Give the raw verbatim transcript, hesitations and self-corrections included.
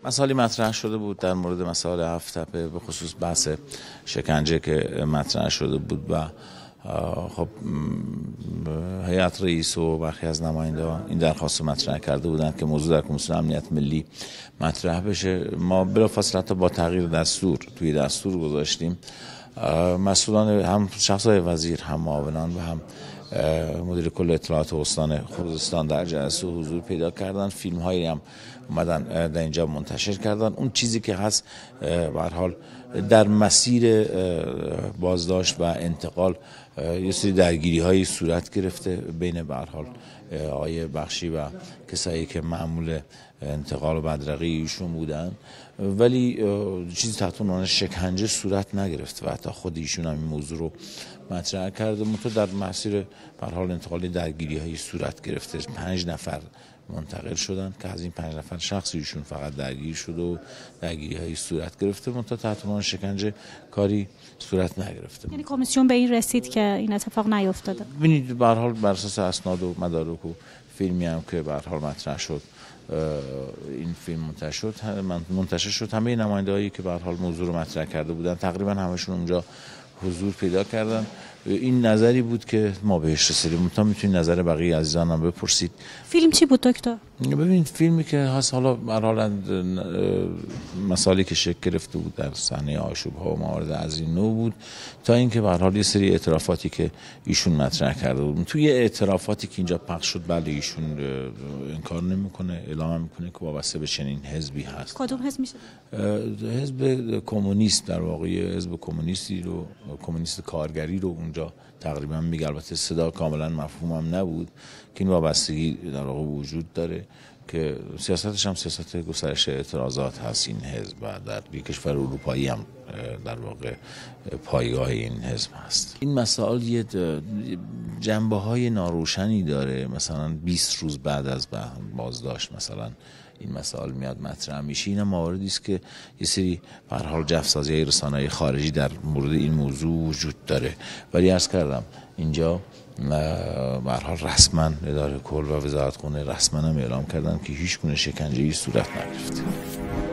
مسائلی مطرح شده بود در مورد مسائل هفت تپه، به خصوص بحث شکنجه که مطرح شده بود و خب هیئت رئیس و برخی از نمایندگان این درخواست مطرح کرده بودند که موضوع در کمیسیون امنیت ملی مطرح بشه. ما بلافاصله حتی با تغییر دستور توی دستور گذاشتیم مسئولان، هم شخصای وزیر، هم معاونان و هم مدیر کل اطلاعات استان خوزستان در جلسه حضور پیدا کردن. فیلم هایی هم اومدن در اینجا منتشر کردن. اون چیزی که هست به هر حال در مسیر بازداشت و انتقال یه سری درگیری هایی صورت گرفته بین به هر حال آقای بخشی و کسایی که معمول انتقال و بدرقه ایشون بودن، ولی چیزی تحت عنوان شکنجه صورت نگرفت و حتی خود ایشون هم این موضوع رو مطرح کرده. منتها در مسیر به هر حال انتقال درگیری هایی صورت گرفته. پنج نفر منتقل شدن که از این پنج نفر شخصی ایشون فقط درگیر شده و درگیری هایی صورت گرفته، منتها تحت عنوان شکنجه کاری صورت نگرفته. یعنی کمیسیون به این رسید که این اتفاق نیفتاده؟ ببینید به هر حال بر اساس اسناد و مدارک و فیلمی هم که به هر حال مطرح شد، این فیلم منتشر شد منتشر شد همه نماینده‌هایی که به هر حال موضوع رو مطرح کرده بودن تقریبا همشون اونجا حضور پیدا کردن. این نظری بود که ما بهش رسیدیم. منتها میتونید نظر بقیه عزیزان هم بپرسید. فیلم چی بود دکتر؟ ببینید فیلمی که هست حالا به هر حال مسائلی که شکل گرفته بود در صحنه آشوب‌ها و موارد از این نوع بود، تا اینکه به هر حال یه سری اعترافاتی که ایشون مطرح کرده بود. توی اعترافاتی که اینجا پخش شد بله ایشون انکار نمیکنه، اعلام میکنه که وابسته به چنین حزبی هست. کدوم حزب میشه؟ حزب کمونیست، در واقع حزب کمونیستی رو، کمونیست کارگری رو اونجا تقریبا میگه. البته صدا کاملا مفهومم نبود که این وابستگی در واقع وجود داره که سیاستش هم سیاست گسترش اعتراضات هست این حزب و در یک کشور اروپایی هم در واقع پایگاه این حزب هست. این مسائل یه جنبه های ناروشنی داره. مثلا بیست روز بعد از بازداشت مثلا این مسائل میاد مطرح میشه. این مواردی است که یه سری به هر حال جفسازی رسانه‌های خارجی در مورد این موضوع وجود داره، ولی عرض کردم اینجا به هر حال رسما اداره کل و وزارت خونه رسما هم اعلام کردن که هیچ گونه شکنجه‌ای صورت نگرفته.